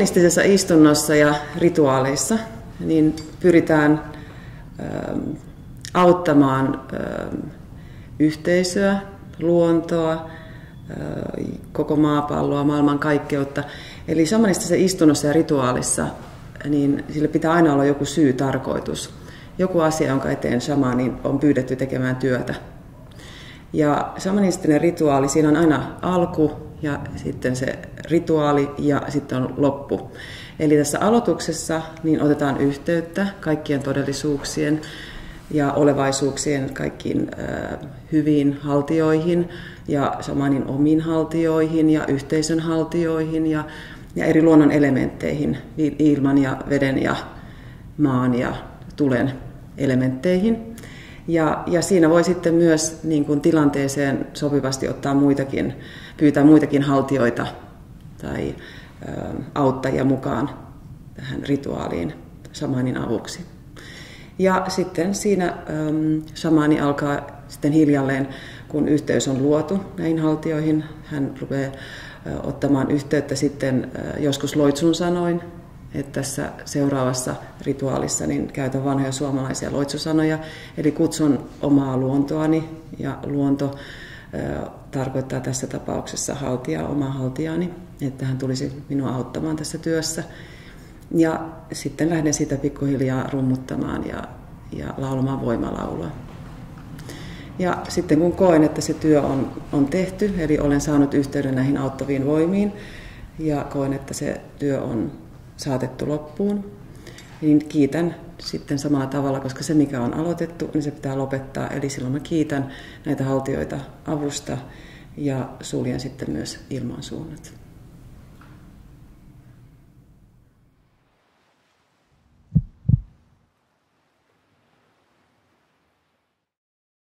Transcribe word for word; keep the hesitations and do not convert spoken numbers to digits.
shamanistisessa istunnossa ja rituaaleissa niin pyritään ähm, auttamaan ähm, yhteisöä, luontoa, äh, koko maapalloa, maailmankaikkeutta. Eli shamanistisessa istunnossa ja rituaalissa niin sille pitää aina olla joku syy, tarkoitus. Joku asia, jonka eteen shamanin on pyydetty tekemään työtä. Ja shamanistinen rituaali, siinä on aina alku ja sitten se rituaali ja sitten on loppu. Eli tässä aloituksessa niin otetaan yhteyttä kaikkien todellisuuksien ja olevaisuuksien kaikkiin äh, hyviin haltioihin ja shamanin omiin haltioihin ja yhteisön haltioihin ja, ja eri luonnon elementteihin, ilman ja veden ja maan ja tulen elementteihin. Ja, ja siinä voi sitten myös niin kuin tilanteeseen sopivasti ottaa muitakin, pyytää muitakin haltioita tai ä, auttajia mukaan tähän rituaaliin shamanin avuksi. Ja sitten siinä äm, shamani alkaa sitten hiljalleen, kun yhteys on luotu näihin haltioihin, hän rupeaa ä, ottamaan yhteyttä sitten ä, joskus loitsun sanoin, että tässä seuraavassa rituaalissa niin käytän vanhoja suomalaisia loitsusanoja, eli kutsun omaa luontoani, ja luonto ä, tarkoittaa tässä tapauksessa haltijaa, omaa haltijaani, että hän tulisi minua auttamaan tässä työssä. Ja sitten lähden sitä pikkuhiljaa rummuttamaan ja, ja laulamaan voimalaulua. Ja sitten kun koen, että se työ on, on tehty, eli olen saanut yhteyden näihin auttaviin voimiin, ja koen, että se työ on saatettu loppuun, niin kiitän sitten samalla tavalla, koska se mikä on aloitettu, niin se pitää lopettaa. Eli silloin mä kiitän näitä haltioita avusta ja suljen sitten myös ilmansuunnat.